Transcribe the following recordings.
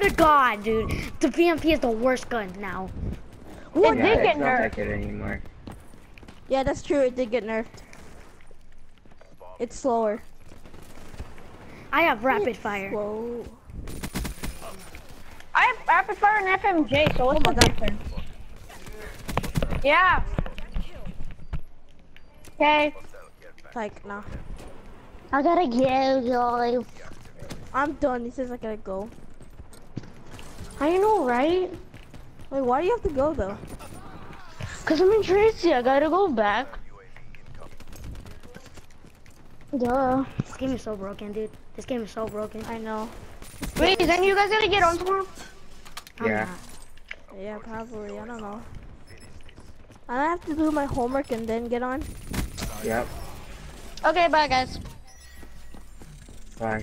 to God, dude. The VMP is the worst gun now. What Yeah, did it's get not nerfed? like it anymore. Yeah, that's true. It did get nerfed. It's slower. I have rapid It's fire. Slow. I have rapid fire and FMJ, so what's Oh my the God. difference? Yeah. Okay. Like, nah. I gotta go, guys. I'm done. He says I gotta go. I know, right? Wait, why do you have to go though? Cause I'm in Tracy. I gotta go back. Duh. This game is so broken, dude. This game is so broken. I know. Wait, then you guys gonna get on tomorrow? I'm Yeah. not. Yeah, probably. I don't know. I have to do my homework and then get on. Yep. Okay, bye, guys. Bye.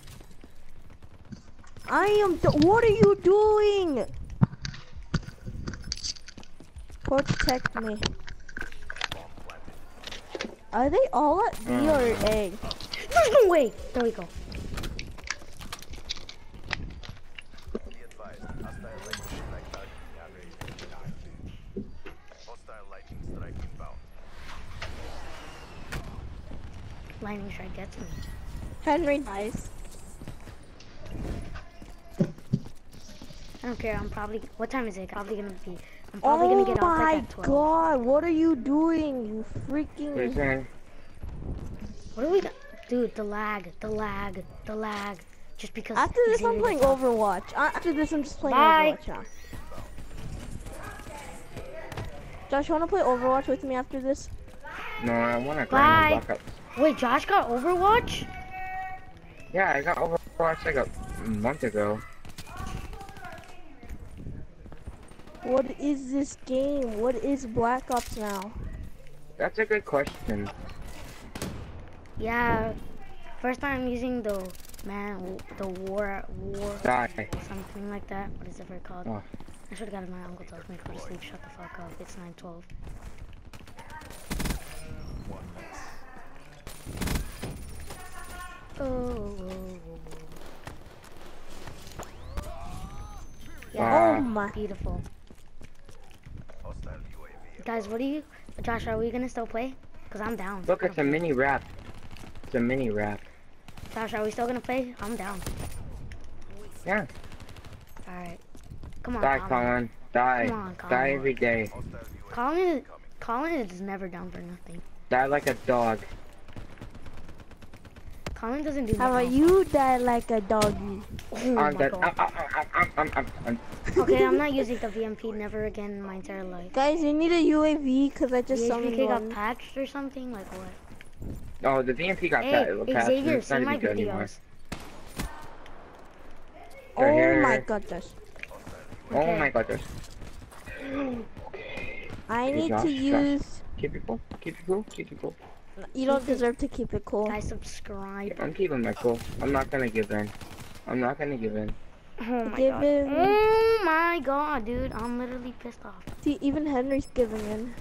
I am. What are you doing? Protect me. Are they all at B or A? There's no way. There we go. Lightning strike gets me. Henry dies. I don't care. I'm probably. What time is it? I'm probably gonna get off like at 12. Oh my god, what are you doing? You freaking. Listen. What do we got? Dude, the lag. Just because. After this, I'm Xavier playing gets off. Overwatch. After this, I'm just playing Bye. Overwatch now. Josh, you wanna play Overwatch with me after this? No, I want to Bye. grind my block up. Wait, Josh got Overwatch? Yeah, I got Overwatch like a month ago. What is this game? What is Black Ops now? That's a good question. Yeah. First time using the war Die. something like that. What is it ever called? Oh. I should have gotten my uncle tells me to go to sleep. Shut the fuck up. It's 9:12. Yeah, Oh my. beautiful. Guys, what do you, Josh, are we gonna still play? Cause I'm down. Look, it's a mini wrap. It's a mini wrap. Josh, are we still gonna play? I'm down. Yeah. Alright. Come on, Die, Colin. Colin. Die. Come on, Colin. Die every day. Colin is never down for nothing. Die like a dog. Colin doesn't do How nothing. about you die like a doggy? Oh my I'm dead. God. Okay, I'm not using the VMP never again in my entire life. Guys, you need a UAV because I just The summoned HVK got one. patched or something? Like what? Oh, the VMP got Hey, patched. Xavier, It's not see my even good anymore. videos. They're Oh here. my god, Josh. Oh Okay. my god, there's... I Hey, need Josh, to Josh. use... Keep it cool. Keep it cool. Keep it cool. You don't deserve to keep it cool. Guys, subscribe. I'm keeping my cool. I'm not gonna give in. I'm not gonna give in. Oh my Give god. in. Oh my god, dude. I'm literally pissed off. See, even Henry's giving in.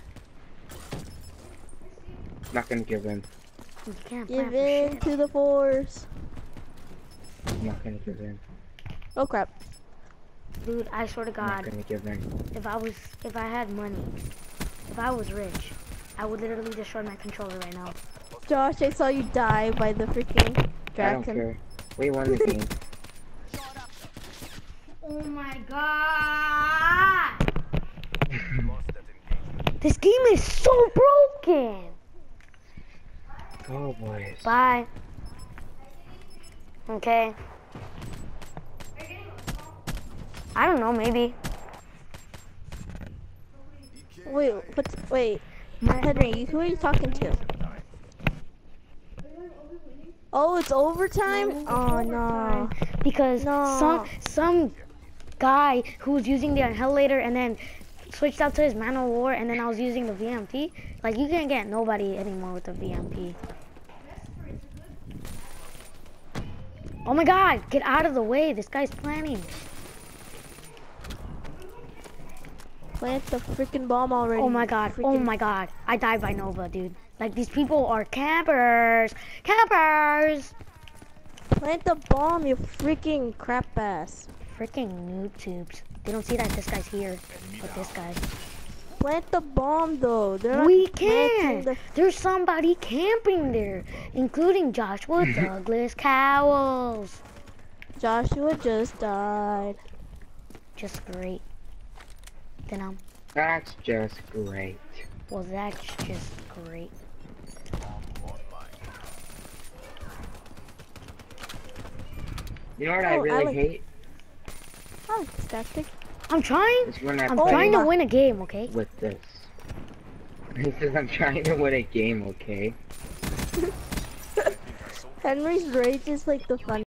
Not gonna give in. You can't plan Give for in shit. to the force. I'm not gonna give in. Oh crap. Dude, I swear to I'm not God, gonna give in. if I had money, if I was rich, I would literally destroy my controller right now. Josh, I saw you die by the freaking I don't dragon. care. We won the game. Oh my god! This game is so broken! Go, boys. Bye. Okay. I don't know, maybe. Wait. Henry, who are you talking to? Oh, it's overtime? Oh no. Because No. some guy who was using the Annihilator and then switched out to his Man of War and then I was using the VMP. Like, you can't get nobody anymore with the VMP. Oh my god, get out of the way. This guy's planning. Plant the freaking bomb already. Oh my god, oh Freaking- my god. I died by Nova, dude. Like, these people are campers. Campers! Plant the bomb, you freaking crap ass. freaking noob tubes. They don't see that this guy's here, but this guy. Plant the bomb though. They're not We planting can't. There's somebody camping there, including Joshua Douglas Cowles. Joshua just died. Just great. Then That's just great. well, that's just great. You know what I Oh, I really like- hate? Oh, this tactic. I'm trying. Is when I I'm play trying to win a game, okay? with this. He says I'm trying to win a game, okay? Henry's rage is like the fun.